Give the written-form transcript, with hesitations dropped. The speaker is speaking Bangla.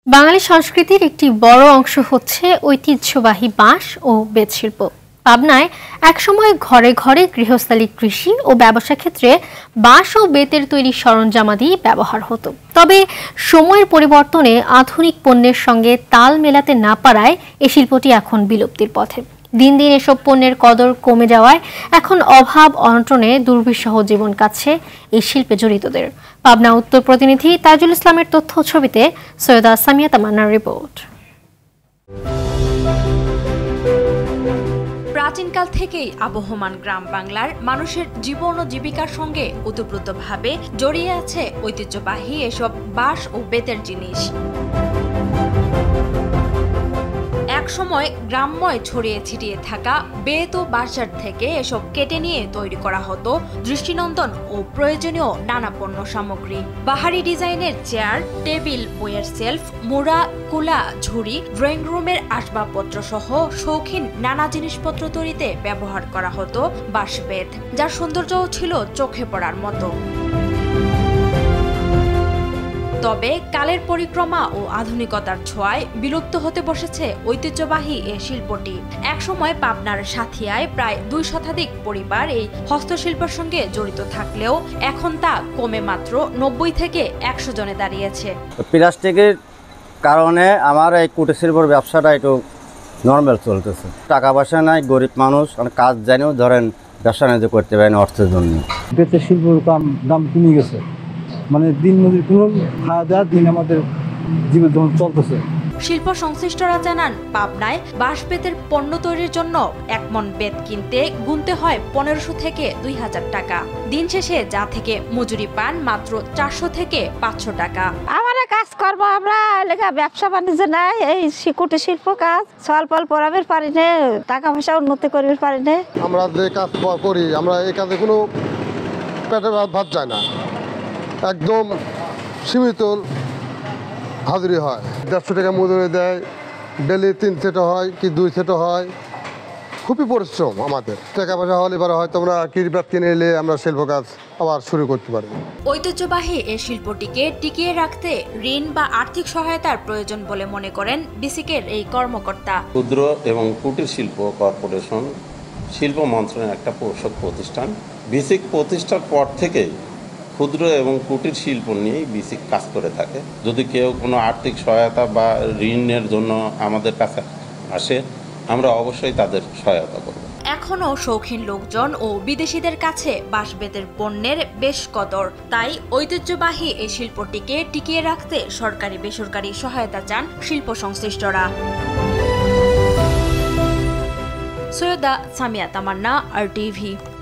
বাঙালি সংস্কৃতির একটি বড় অংশ হচ্ছে ঐতিহ্যবাহী বাঁশ ও বেত শিল্প। পাবনায় একসময় ঘরে ঘরে গৃহস্থালী কৃষি ও ব্যবসা ক্ষেত্রে বাঁশ ও বেতের তৈরি সরঞ্জামাদি ব্যবহার হতো। তবে সময়ের পরিবর্তনে আধুনিক পণ্যের সঙ্গে তাল মেলাতে না পারায় এই শিল্পটি এখন বিলুপ্তির পথে। দিন দিন এসব পণ্যের কদর কমে যাওয়ায় এখন অভাব অনটনে দুর্বিষহ জীবন কাটছে এই শিল্পে জড়িতদের। পাবনা উত্তর প্রতিনিধি তাজুল ইসলামের তথ্য ছবিতে সৈয়দা সামিয়া তামান্নার রিপোর্ট। প্রাচীনকাল থেকেই আবহমান গ্রাম বাংলার মানুষের জীবন ও জীবিকার সঙ্গে ওতপ্রোতভাবে জড়িয়ে আছে ঐতিহ্যবাহী এসব বাঁশ ও বেতের জিনিস। একসময় গ্রাম্যয় ছড়িয়ে ছিটিয়ে থাকা বেত ও বাঁশের থেকে এসব কেটে নিয়ে তৈরি করা হতো দৃষ্টিনন্দন ও প্রয়োজনীয় নানা পণ্য সামগ্রী। বাহারি ডিজাইনের চেয়ার, টেবিল, বইয়ের সেলফ, মুড়া, কুলা, ঝুড়ি, ড্রয়িং রুমের আসবাবপত্র সহ শৌখিন নানা জিনিসপত্র তৈরিতে ব্যবহার করা হতো বাঁশ বেত, যার সৌন্দর্যও ছিল চোখে পড়ার মতো। তবে কালের পরিক্রমা ও আধুনিকতার ছোঁয়ায় বিলুপ্ত হতে বসেছে ঐতিহ্যবাহী এই শিল্পটি। একসময় পাবনার সাথিয়ায় প্রায় 2 শতাধিক পরিবার এই হস্তশিল্পের সঙ্গে জড়িত থাকলেও এখন তা কমে মাত্র 90 থেকে 100 জনে দাঁড়িয়েছে। প্লাস্টিকের কারণে আমার এই কুটির শিল্পের ব্যবসাটা একটু নর্মাল চলতেছে। টাকা পয়সা নাই, গরিব মানুষ, কাজ জানিও ধরেন ব্যবসা বাণিজ্য করতে পারেন অর্থের জন্য। বেতের শিল্পের দাম কমে গেছে, মানে দিন মজুরি কোনো খাওয়া দাওয়া দিন আমাদের জীবন চলতেছে। শিল্প সংশ্লিষ্টরা জানান, পাবনায় বাঁশ বেতের পণ্য তৈরির জন্য 1 মণ বেত কিনতে গুনতে হয় 1500 থেকে 2000 টাকা। দিন শেষে যা থেকে মজুরি পান মাত্র 400 থেকে 500 টাকা। আমরা কাজ করবো, আমরা লেখা ব্যবসা বাণিজ্য নাই, এই কুটির শিল্প কাজ স্বল্প পড়াবে পারি না, টাকা পয়সা উন্নতি করবে পারি না। আমরা যে কাজ করি, আমরা এই কাজে কোনো পেটে ভাত যায় না, একদম সীমিত হাজিরি হয়। 150 টাকা মজুরি দেয়, ডেলি 3 সেট হয় কি 2 সেট হয়। খুবই পরিশ্রম আমাদের। টাকা পয়সা হলে পরে হয়তো আমরা কিরবাত কিনে এলে আমরা শিল্প কাজ আবার শুরু করতে পারি। ঐতিহ্যবাহী এই শিল্পটিকে টিকিয়ে রাখতে ঋণ বা আর্থিক সহায়তার প্রয়োজন বলে মনে করেন বিসিকের এই কর্মকর্তা। ক্ষুদ্র এবং কুটির শিল্প কর্পোরেশন শিল্প মন্ত্রণালয়ের একটা পোষক প্রতিষ্ঠান। বিসিক প্রতিষ্ঠার পর থেকেই ক্ষুদ্র এবং কুটির শিল্প নিয়েই বিসিক কাজ করে থাকে। যদি কেউ কোনো আর্থিক সহায়তা বা ঋণের জন্য আমাদের কাছে আসে, আমরা অবশ্যই তাদের সহায়তা করব। এখনও শৌখিন লোকজন ও বিদেশিদের কাছে বাঁশ বেতের পণ্যের বেশ কদর। তাই ঐতিহ্যবাহী এই শিল্পটিকে টিকিয়ে রাখতে সরকারি বেসরকারি সহায়তা চান শিল্প সংশ্লিষ্টরা। সৈয়দা সামিয়া তামান্না, RTV।